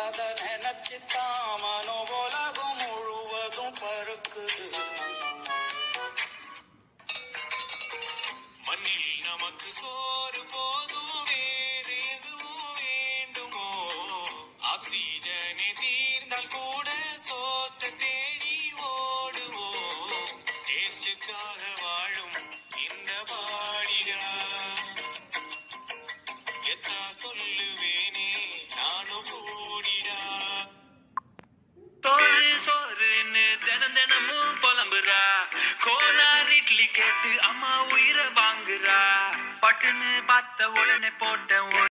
அத நினைச்சுத்தான் மனோபோலகம் முழுவதும் பருக்குது. மண்ணில் நமக்கு சோறு போதும், வேறு எதுவும் வேண்டுமோ? ஆக்சிஜனே தீர்ந்தால் கூட சோத்த தேடி ஓடுவோம். டேஸ்டுக்காக வாழும் இந்த பாடிடா, எத்தா சொல்லுவேனே நானும் கூடிடா. சோறுன்னு தினம் தினமும் புலம்புறா, கோலார் இட்லி கேட்டு அம்மா உயிரை வாங்குறா. பட்டுன்னு பார்த்த உடனே போட்ட